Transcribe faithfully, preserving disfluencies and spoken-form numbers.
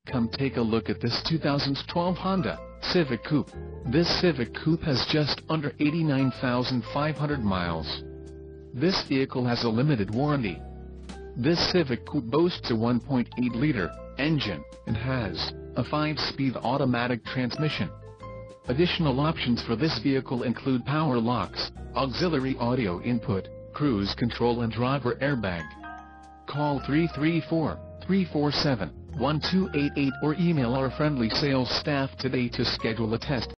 Come take a look at this two thousand twelve Honda Civic Coupe. This Civic Coupe has just under eighty-nine thousand five hundred miles. This vehicle has a limited warranty. This Civic Coupe boasts a one point eight liter engine and has a five speed automatic transmission. Additional options for this vehicle include power locks, auxiliary audio input, cruise control and driver airbag. Call three three four, three four seven, one two eight eight or email our friendly sales staff today to schedule a test